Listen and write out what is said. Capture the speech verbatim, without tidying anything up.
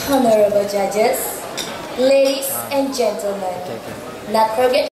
Honorable judges, ladies Ah. and gentlemen, Okay, okay. not forget